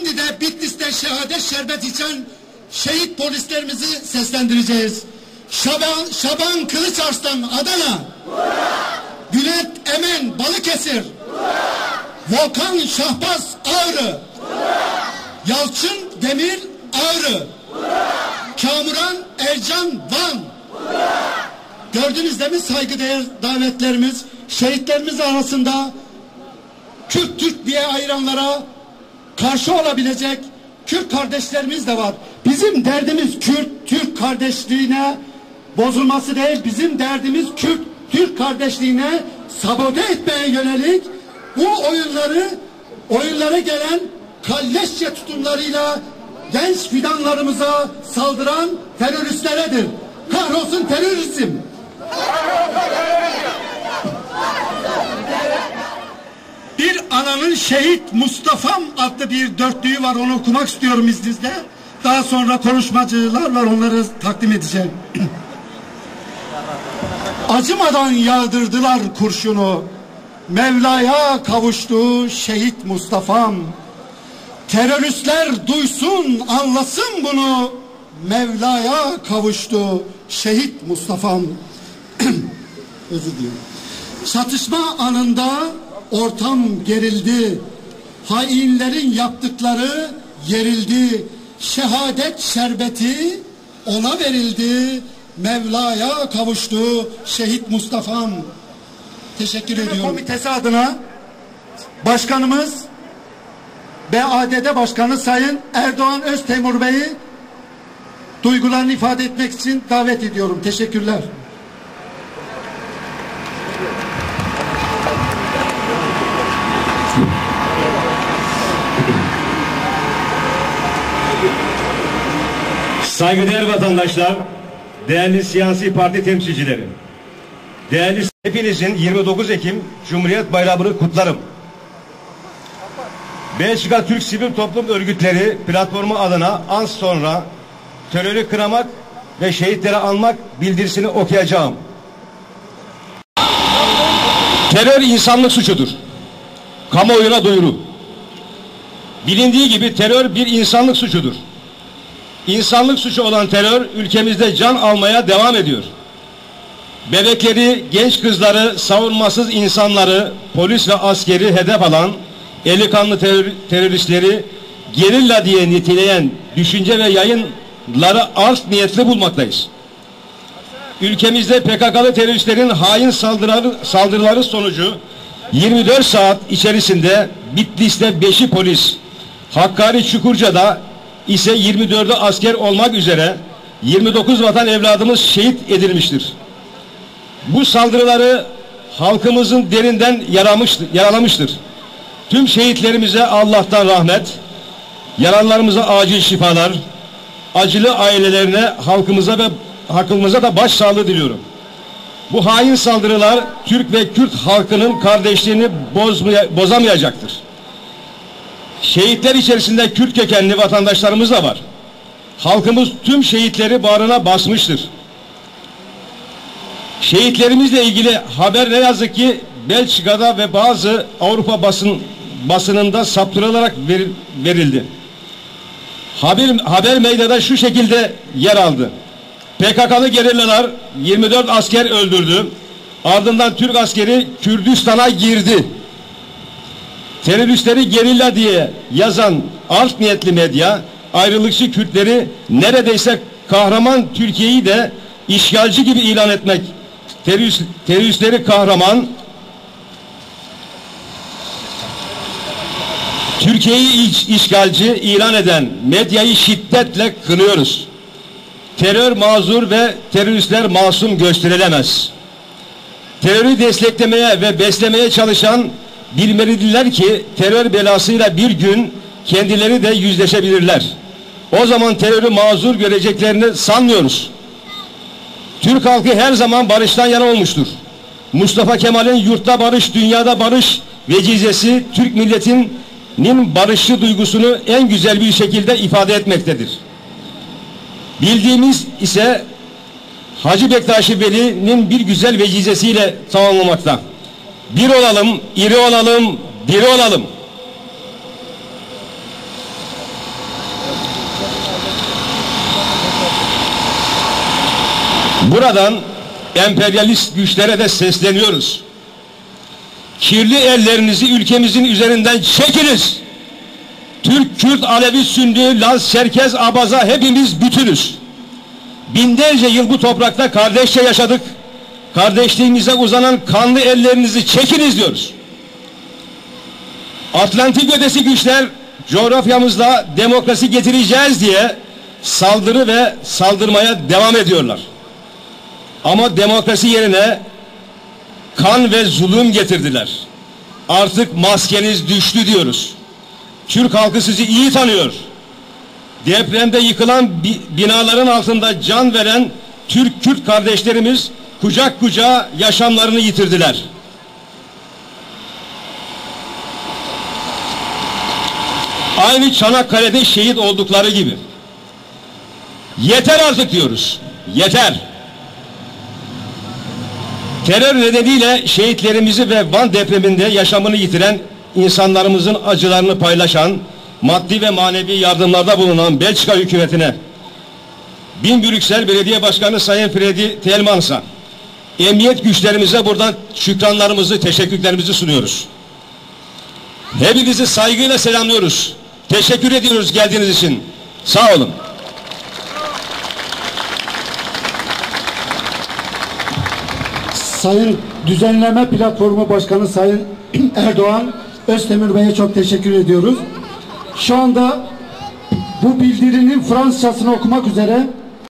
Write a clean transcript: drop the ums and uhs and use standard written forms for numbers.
Şimdi de Bitlis'te şehadet şerbet içen şehit polislerimizi seslendireceğiz. Şaban Kılıçarslan Adana, Bülent Emen Balıkesir, Volkan Şahbaz Ağrı, Yalçın Demir Ağrı, Kamuran Ercan Van. Gördünüz değil mi saygıdeğer davetlerimiz? Şehitlerimiz arasında Kürt diye ayıranlara karşı olabilecek Kürt kardeşlerimiz de var. Bizim derdimiz Kürt-Türk kardeşliğine bozulması değil, bizim derdimiz Kürt-Türk kardeşliğine sabote etmeye yönelik bu oyunlara gelen kalleşçe tutumlarıyla genç fidanlarımıza saldıran teröristleredir. Kahrolsun terörizm. Bir ananın şehit Mustafa'm adlı bir dörtlüğü var, onu okumak istiyorum izninizle. Daha sonra konuşmacılar var, onları takdim edeceğim. Acımadan yağdırdılar kurşunu, Mevla'ya kavuştu şehit Mustafa'm. Teröristler duysun anlasın bunu, Mevla'ya kavuştu şehit Mustafa'm. Özür diliyorum. Çatışma anında ortam gerildi. Hainlerin yaptıkları yerildi. Şehadet şerbeti ona verildi. Mevla'ya kavuştu şehit Mustafa'm. Teşekkür ediyorum. Komitesi adına başkanımız BADD Başkanı Sayın Erdoğan Öztemur Bey'i duygularını ifade etmek için davet ediyorum. Teşekkürler. Saygıdeğer vatandaşlar, değerli siyasi parti temsilcileri, değerli hepinizin 29 Ekim Cumhuriyet Bayramı'nı kutlarım. Belçika Türk Sivil Toplum Örgütleri platformu adına az sonra terörü kınamak ve şehitleri anmak bildirisini okuyacağım. Terör insanlık suçudur. Kamuoyuna duyuru. Bilindiği gibi terör bir insanlık suçudur. İnsanlık suçu olan terör ülkemizde can almaya devam ediyor. Bebekleri, genç kızları, savunmasız insanları, polis ve askeri hedef alan eli kanlı teröristleri gerilla diye niteleyen düşünce ve yayınları art niyetli bulmaktayız. Ülkemizde PKK'lı teröristlerin hain saldırıları sonucu 24 saat içerisinde Bitlis'te 5'i polis, Hakkari Çukurca'da ise 24'ü asker olmak üzere 29 vatan evladımız şehit edilmiştir. Bu saldırıları halkımızın derinden yaralamıştır. Tüm şehitlerimize Allah'tan rahmet, yaralılarımıza acil şifalar, acılı ailelerine, halkımıza da başsağlığı diliyorum. Bu hain saldırılar Türk ve Kürt halkının kardeşliğini bozamayacaktır. Şehitler içerisinde Kürt kökenli vatandaşlarımız da var. Halkımız tüm şehitleri bağrına basmıştır. Şehitlerimizle ilgili haber ne yazık ki Belçika'da ve bazı Avrupa basınında saptırılarak verildi. Haber medyada şu şekilde yer aldı. PKK'lı gerillalar 24 asker öldürdü. Ardından Türk askeri Kürdistan'a girdi. Teröristleri gerilla diye yazan art niyetli medya ayrılıkçı Kürtleri neredeyse kahraman, Türkiye'yi de işgalci gibi ilan etmek, teröristleri kahraman, Türkiye'yi işgalci ilan eden medyayı şiddetle kınıyoruz. Terör mazur ve teröristler masum gösterilemez. Terörü desteklemeye ve beslemeye çalışan bilmelidirler ki terör belasıyla bir gün kendileri de yüzleşebilirler. O zaman terörü mazur göreceklerini sanmıyoruz. Türk halkı her zaman barıştan yana olmuştur. Mustafa Kemal'in yurtta barış, dünyada barış vecizesi Türk milletinin barışçı duygusunu en güzel bir şekilde ifade etmektedir. Bildiğimiz ise Hacı Bektaş Veli'nin bir güzel vecizesiyle tamamlamakta. Bir olalım, iri olalım, diri olalım. Buradan emperyalist güçlere de sesleniyoruz. Kirli ellerinizi ülkemizin üzerinden çekiniz. Türk, Kürt, Alevi, Sünni, Laz, Çerkez, Abaza hepimiz bütünüz. Binlerce yıl bu toprakta kardeşçe yaşadık. Kardeşliğimize uzanan kanlı ellerinizi çekiniz diyoruz. Atlantik ötesi güçler coğrafyamızda demokrasi getireceğiz diye saldırı ve saldırmaya devam ediyorlar. Ama demokrasi yerine kan ve zulüm getirdiler. Artık maskeniz düştü diyoruz. Türk halkı sizi iyi tanıyor. Depremde yıkılan binaların altında can veren Türk-Kürt kardeşlerimiz kucak kucağa yaşamlarını yitirdiler. Aynı Çanakkale'de şehit oldukları gibi. Yeter artık diyoruz. Yeter. Terör nedeniyle şehitlerimizi ve Van depreminde yaşamını yitiren insanlarımızın acılarını paylaşan, maddi ve manevi yardımlarda bulunan Belçika hükümetine, Bin Brüksel Belediye Başkanı Sayın Freddy Telmans'a, emniyet güçlerimize buradan şükranlarımızı, teşekkürlerimizi sunuyoruz. Hepinizi saygıyla selamlıyoruz. Teşekkür ediyoruz geldiğiniz için. Sağ olun. Sayın Düzenleme Platformu Başkanı Sayın Erdoğan Özdemir Bey'e çok teşekkür ediyoruz. Şu anda bu bildirinin Fransızcasını okumak üzere